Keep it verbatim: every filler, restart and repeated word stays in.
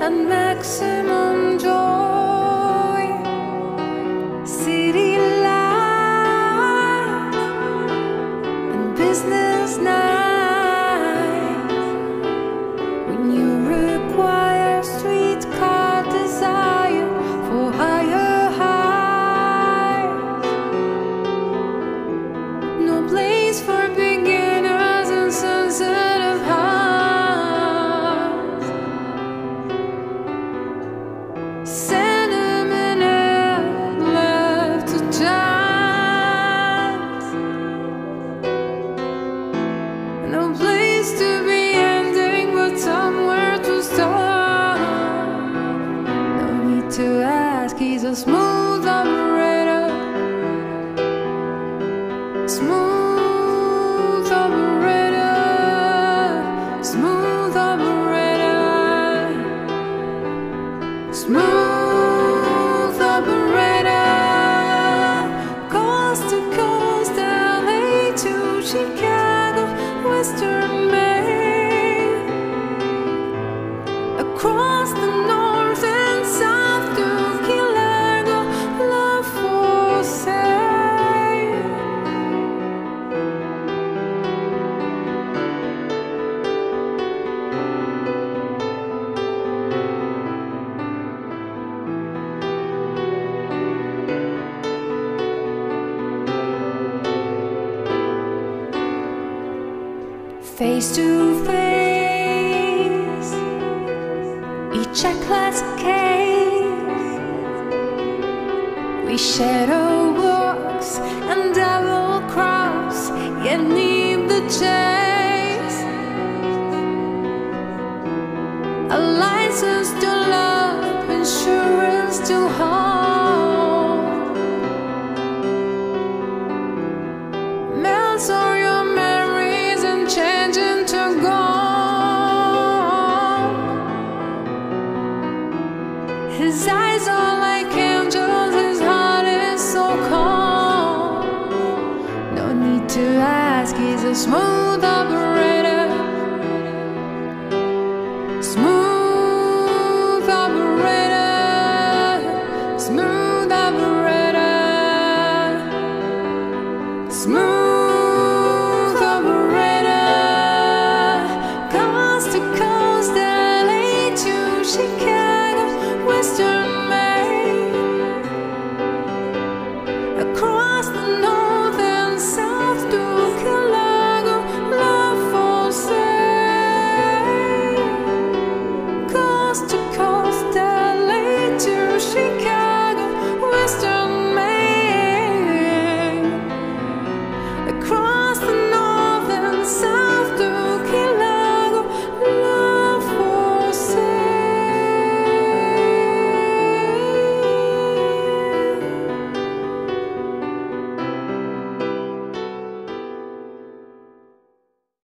and maximum joy. City life and business night. When you require streetcar desire for higher highs. No place for beginners and sensitive hearts. Sentiment left to chance. No place to be ending, but somewhere to start. No need to ask, he's a smooth operator. Smooth operator. Smooth operator. Smooth operator. Coast to coast, L A to Chicago, Western Maine. Across the north and south to Key Largo, love for sale. Face to face, each a class case. We shadow walks and double cross, yet need the chase. A license to love, insurance to hold. Melts all your memories and change into gold. His eyes are like angels, his heart is so cold. No need to ask, he's a smooth operator. Smooth